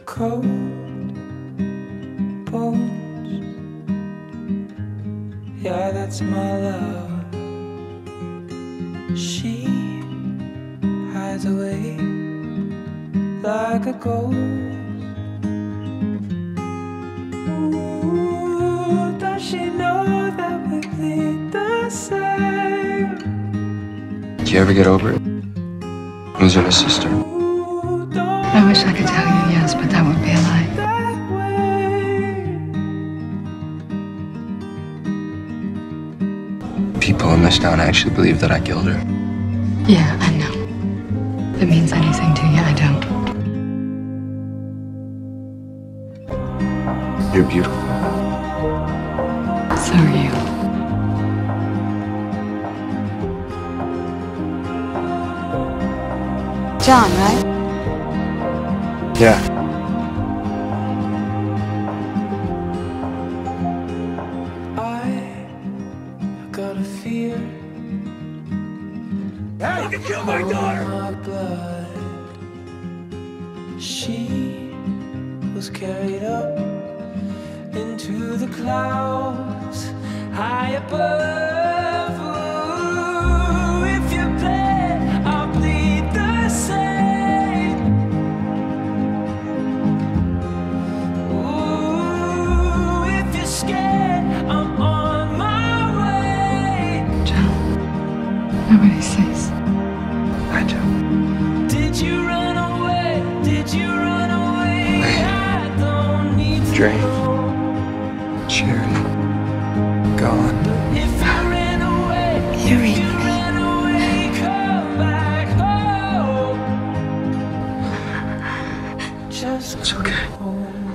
cold bones. Yeah, that's my love. She hides away like a ghost. Ooh, does she know that we bleed the same? Do you ever get over it? Losing a sister? I wish I could tell you yes, but that would be a lie. People in this town actually believe that I killed her. Yeah, I know. If it means anything to you, I don't. You're beautiful. So are you. John, right? Yeah. I got a fear. Hey, you can kill my daughter! My blood. She was carried up into the clouds high above. Ooh, if you bled, I'll bleed the same. Ooh, if you're scared, I'm on my way. John, nobody sees. I do. Did you run away? Did you run away? Wait. I don't need to Drain. know. Cherry. Gone. If you ran away, You're if you in me. ran away, come back home. Just It's okay. come home.